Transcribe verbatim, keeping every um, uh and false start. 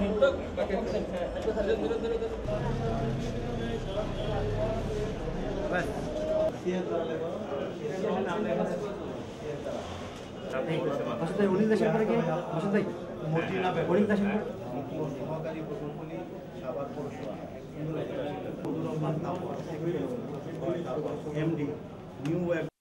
উনিশ দেশের পরে কি উনিশ দেশের পরে সহকারী প্রকৌশলী সাভার পৌরসভা এমডি নিউ